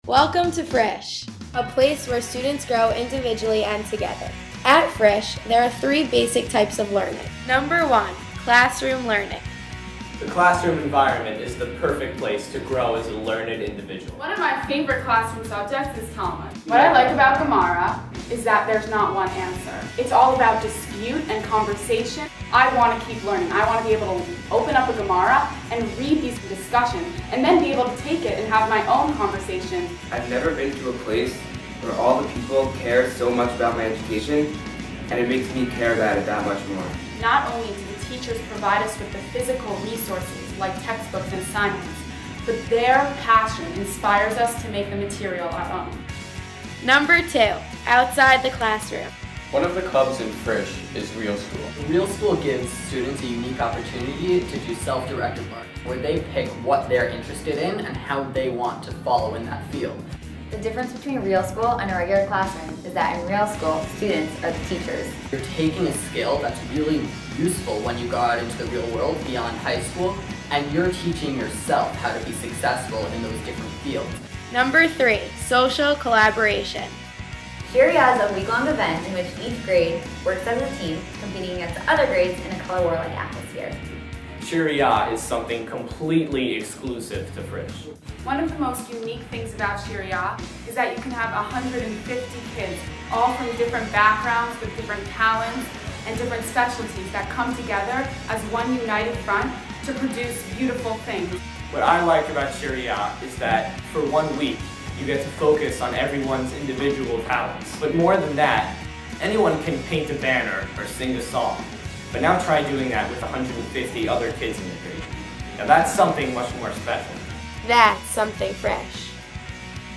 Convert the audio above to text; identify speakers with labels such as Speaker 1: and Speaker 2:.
Speaker 1: Welcome to Fresh, a place where students grow individually and together. At Fresh, there are 3 basic types of learning. Number 1, classroom learning.
Speaker 2: The classroom environment is the perfect place to grow as a learned individual.
Speaker 3: One of my favorite classroom subjects is Talmud. What I like about Gemara is that there's not one answer. It's all about dispute and conversation. I want to keep learning. I want to be able to open up a Gemara and read these discussions and then be able to take it and have my own conversations.
Speaker 4: I've never been to a place where all the people care so much about my education, and it makes me care about it that much more.
Speaker 3: Not only do the teachers provide us with the physical resources like textbooks and assignments, but their passion inspires us to make the material our own.
Speaker 1: Number 2, outside the classroom.
Speaker 2: One of the clubs in Frisch is Real School.
Speaker 5: Real School gives students a unique opportunity to do self-directed learning, where they pick what they're interested in and how they want to follow in that field.
Speaker 6: The difference between Real School and a regular classroom is that in Real School, students are the teachers.
Speaker 5: You're taking a skill that's really useful when you go out into the real world beyond high school, and you're teaching yourself how to be successful in those different fields.
Speaker 1: Number 3, social collaboration.
Speaker 6: Shiria is a week-long event in which each grade works as a team, competing against other grades in a color war-like atmosphere.
Speaker 2: Sharia is something completely exclusive to Frisch.
Speaker 3: One of the most unique things about Sharia is that you can have 150 kids, all from different backgrounds with different talents and different specialties that come together as one united front to produce beautiful things.
Speaker 2: What I like about Sharia is that for 1 week, you get to focus on everyone's individual talents. But more than that, anyone can paint a banner or sing a song. But now try doing that with 150 other kids in your grade. Now that's something much more special.
Speaker 1: That's something fresh.